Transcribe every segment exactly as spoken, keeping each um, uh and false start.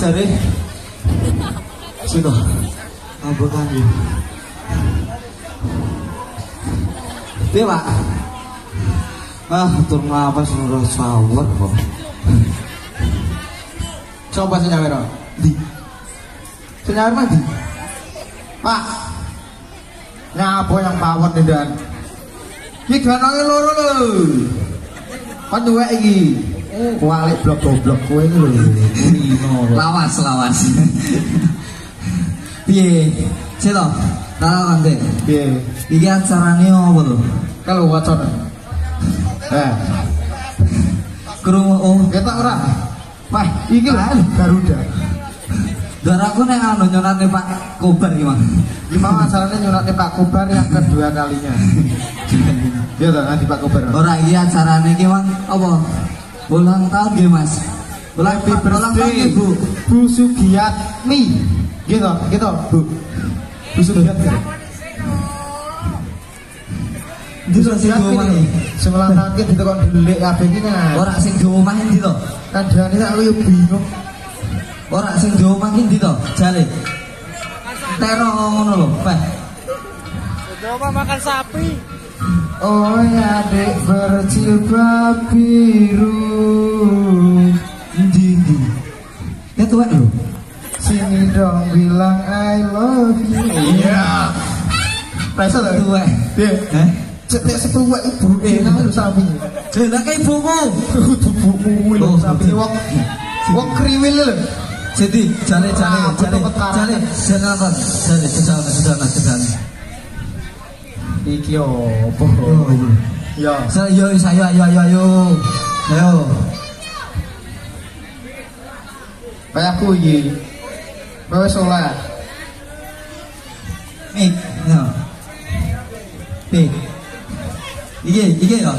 jare. Sino. Ambek kangge. Piye, Pak? Ah, tur ngapas ora sawet kok. Coba sing nyawer. Di. Sing nyawer mandi. Pak. Nyapa yang pawon ndan. Iki ganange loro lho. Kon duwe iki. Kualik blok goblok kowe iki lho. Kulino. Lawas, lawas. Piye? Silo. Tahu kan, Dek? Piye? Iki acarane opo lho? Kalau wacana. Eh. Krungu oh, Ketok ora? Pak, iki lho Garuda. Daraku nek anu nyonate Pak Kobar iki, Mas. Iki mau acarane nyonate Pak Kobar yang kedua kalinya. Iya toh, nanti Pak Kobar. Ora iki acarane iki, Mas. Apa? Ulang tahun nggih, Mas. Ulang ulang tahun nggih, Bu. Bu Sugiyatmi. Gitu, gitu, Bu. Bu Sugiyatmi. Ndi to sing omah iki? Sebelah tangki ditekon delik kabeh iki kan. Ora sing di omah ndi to? Kandhane aku yo bingung. Ora sing di omah iki ndi to? Jare. Tero ngono lho, Pak. Coba makan sapi. Oh ya adik berjilbab biru. Ndi ndi. Ya tuwek lho. Sini dong bilang I love you. Iya. Rasa tak Tuwek. Piye? Heh. Cetek sepuwek ibu eh nang lho sapi. Jenenge ibuku. Tubuhmu lho sapi wong wong kriwil lho. Jadi jale jale Ah, jale betul, betul. jale senatan jale kesana kesana kesana. Iki opo? Ya. Saya yo saya ayo ayo ayo. Ayo. Kayak aku iki. Kowe salat. Nih, no. Nih. Iki iki yo.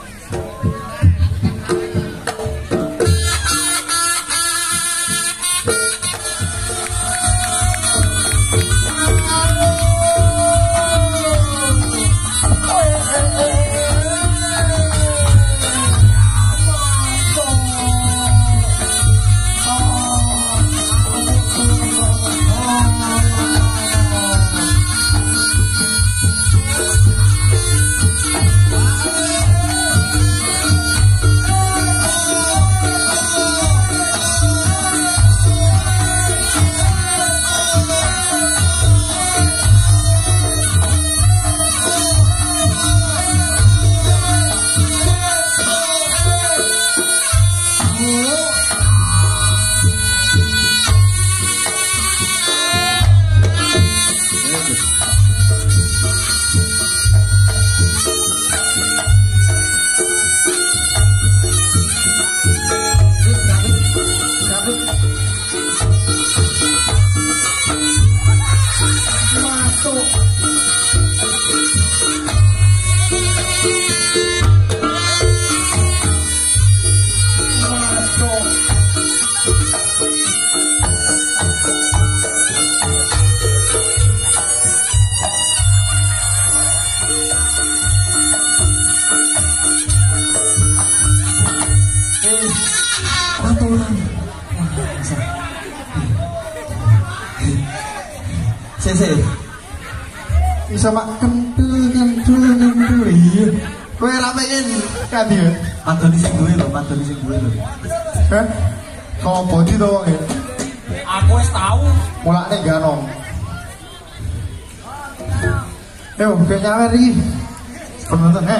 Sese. Bisa mak kentul kentul kentul iya. Kowe ra pengen kan ya? Padoni sing duwe lho, padoni sing duwe lho. Hah? Kok bodi to wong e? Aku wis tahu. Mulane ganong. Yo, ben nyawer iki. Penonton, eh.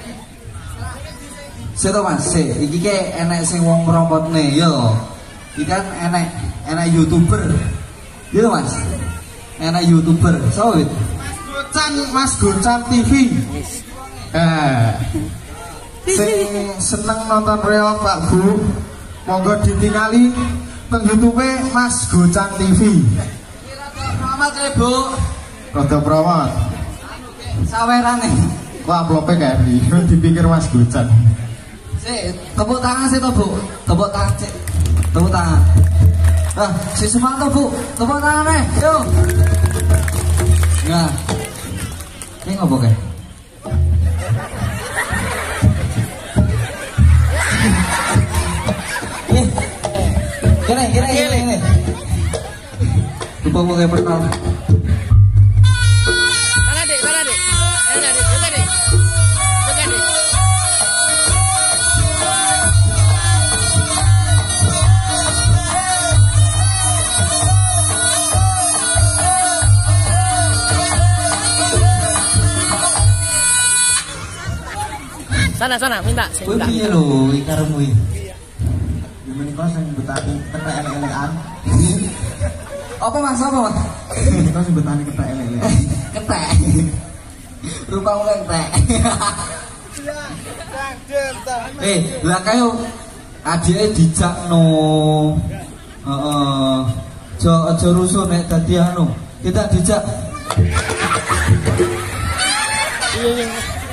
Seto Mas, se, iki ke enek sing wong ngrompotne, yo. Iki kan enek enek YouTuber. Yo Mas. Enek YouTuber. Sawit. Gocan Mas Gocan T V. Eh. Sing seneng nonton real Pak Bu, monggo ditingali teng YouTube Mas Gocan T V. Selamat ya, Bu. Rada promote. Sawerane. Kok upload-e kayak di dipikir Mas Gocan. Sik, tepuk tangan sih to, Bu. Tepuk tangan sik. Tepuk tangan. Ah, si Sumanto, Bu. Tepuk tangan nih. Yo. Nah. Ini ngopo kae? Eh. Kene, kene, kene, kene. Lupa mau kayak pertama. Mana dek, mana dek? Mana dek, juga dek. Juga dek. Sana, sana, minta. Kowe minta. piye lho iki karemu iki? Gimana kau sing betani kena elek-elekan? Apa Mas? Apa Mas? Kau sing betani kena elek-elekan. Ketek. Rupamu ketek. Eh, lah kayo adike dijakno. Heeh. Aja aja rusuh nek dadi anu. Kita dijak. Iya, iya.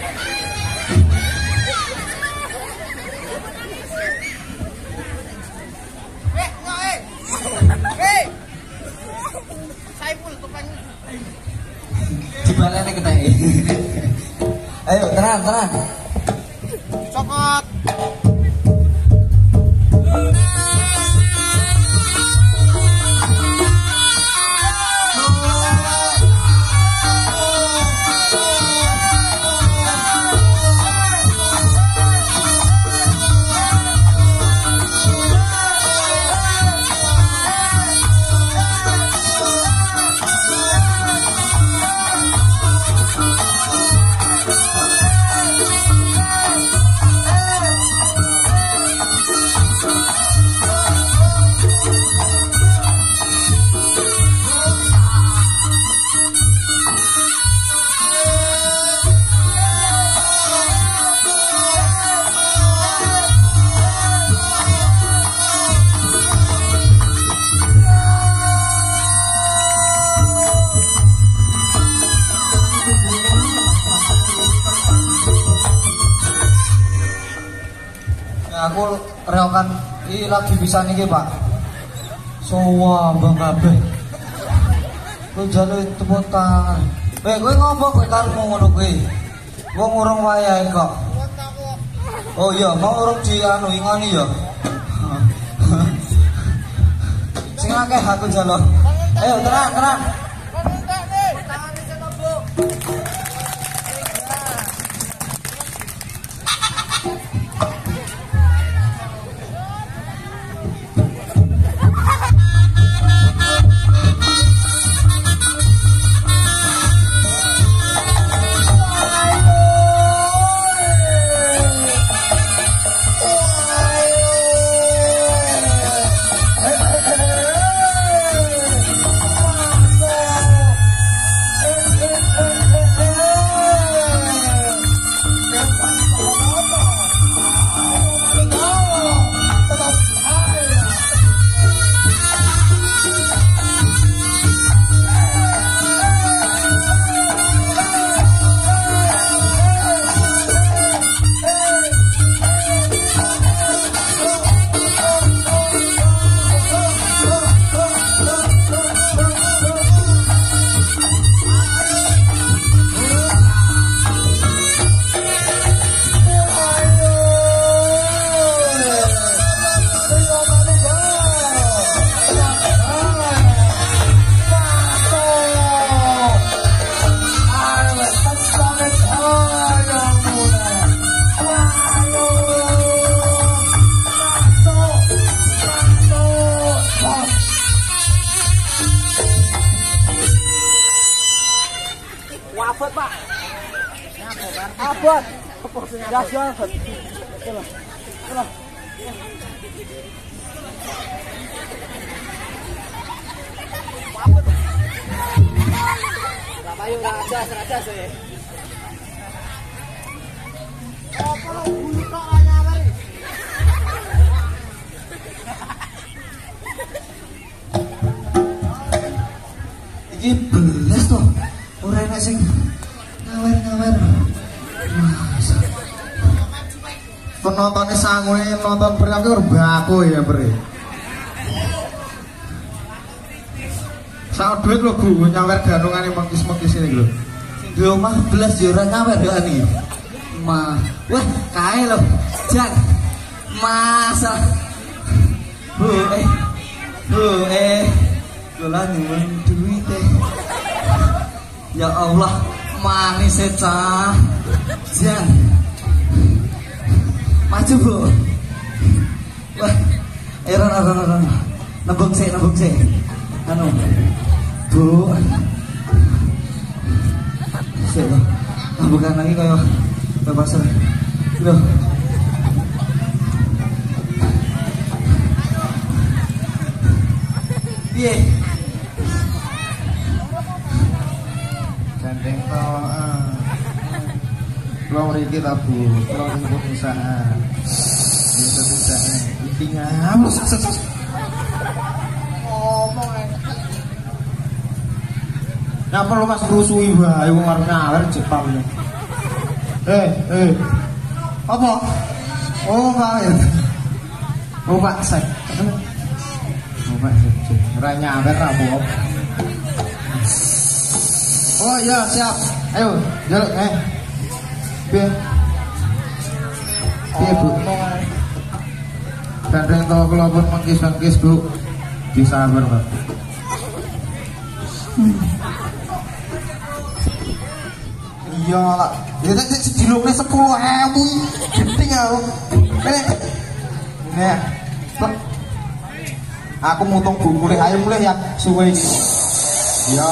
Dibalene ketek. Ayo, tenang, tenang. Cokot. Aku reokan iki lagi bisa niki, Pak. Sowa mbang kabeh. Ku jale tepuk tangan. Eh, kowe ngopo kowe karepmu ngono kuwi? Wong urung wayahe kok. Oh iya, mau urung di anu ingoni ya. Sing akeh aku jalo. Ayo tenang, tenang. Abot, Pak. Abot. Ya, ya. Payung raja, raja sih. Apa lo bulu kok anyar? Iki belas toh. Ora enak sing ngawer-ngawer. Penontonnya sangune nonton pria ki baku ya, Bre. Sak duit lho Bu, nyawer ganungane mengkis-mengkis ini lho. Sing di omah belas yo ora nyawer yo ani. Mah, wah kae lho. Jan. Masa. Bu, eh Duh, eh, kula nyuwun duit eh. Ya Allah, manis e cah. Jan. Maju, Bu. Wah, eran eran eran. Nembung sik, nembung sik. Anu. Bu. Sik lho. Bukan lagi kaya kaya pasar. Lho. Piye? Gandeng to. Kula mriki ta Bu, kula nyebut usaha. Ya usaha. Iki ngapus. Ngomong ae. Nah perlu mas rusui wae wong arep ngawer Jepang ini. Eh, eh. Apa? Oh, Pak. Oh, Pak Sek. Oh, Pak Sek. Ora nyawer ra, Bu. Oh iya, siap. Ayo, jaluk eh. Piye? Piye, Bu? Gandeng to kula pun mengkis-mengkis, Bu. Disabar, Pak. Iya lah, ya nek sedilukne sepuluh ribu genting aku. Ini, ini, plek. Aku mutung buku nih, ayo mulai ya suwe ini. Ya.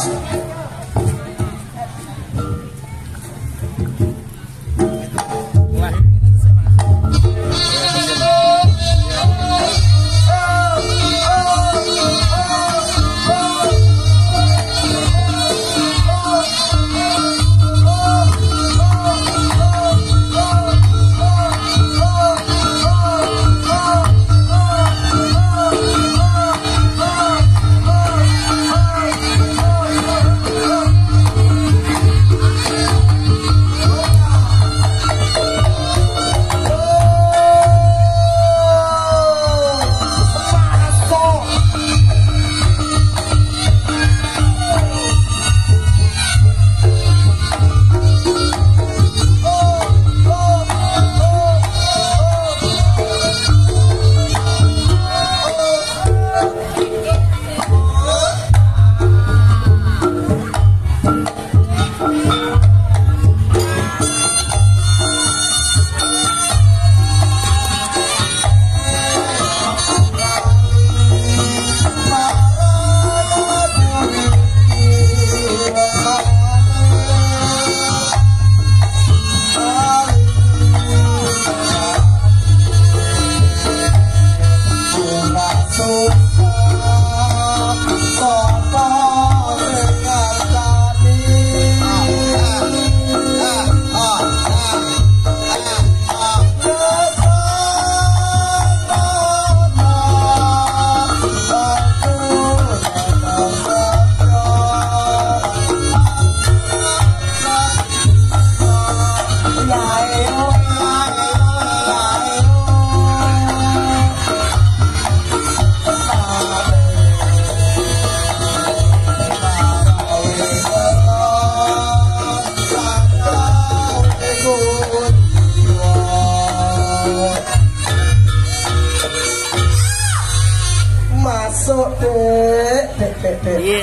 Masuk dek, dek, dek, dek. Iya.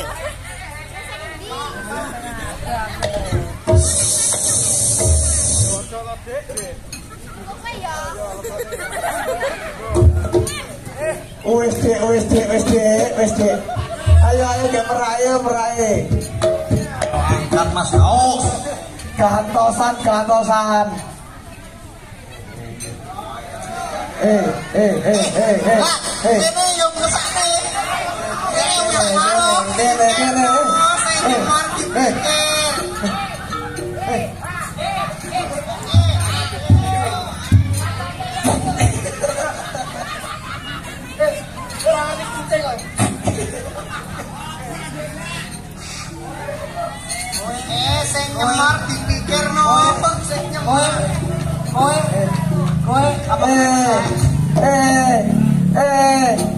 Wes dek, wes dek, wes dek, wes dek. Ayo, ayo, gak meraih, meraih. Angkat Mas Kaos. Gantosan, gantosan. Eh, eh, eh, eh, eh, eh. Ini yang kesana. Ini, ini, ini, eh, eh, eh. Eh, sing nyemar dipikir no, sing nyemar. Kowe, kowe apa? Eh, eh, eh.